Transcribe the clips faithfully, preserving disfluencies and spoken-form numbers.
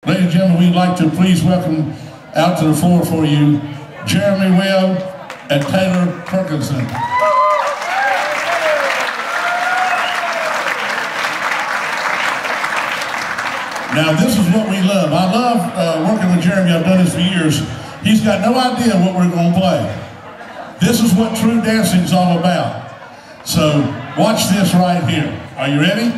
Ladies and gentlemen, we'd like to please welcome out to the floor for you, Jeremy Webb and Taylor Perkinson. Now this is what we love. I love uh, working with Jeremy. I've done this for years. He's got no idea what we're going to play. This is what true dancing is all about. So watch this right here. Are you ready?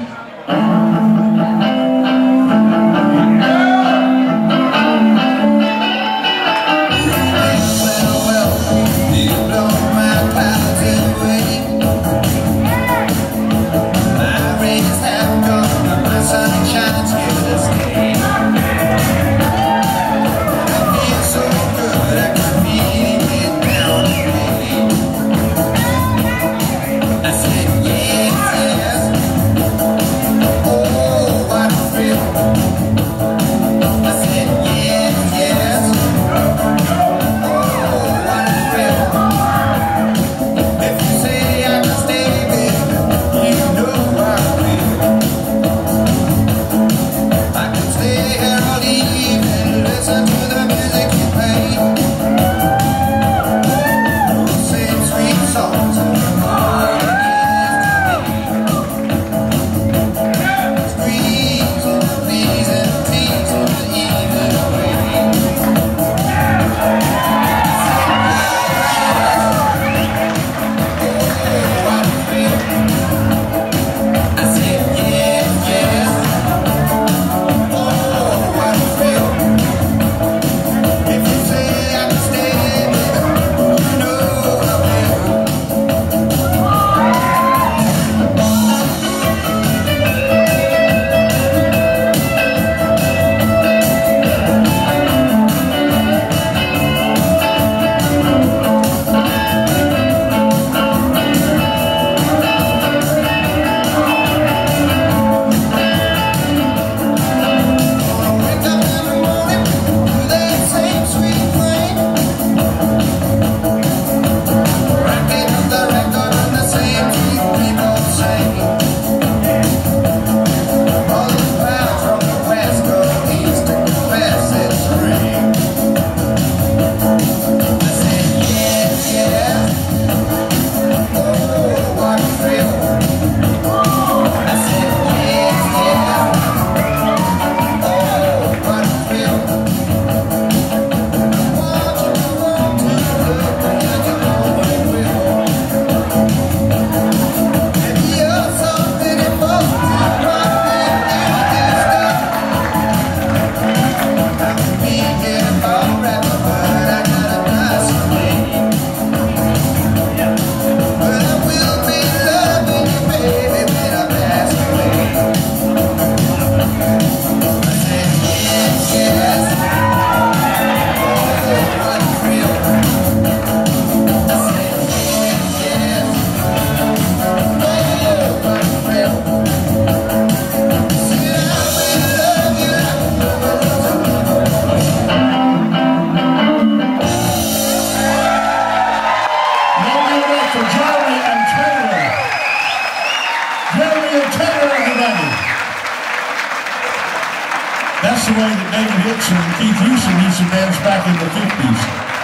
That's the way that David Hicks and Keith Houston used to dance back in the fifties.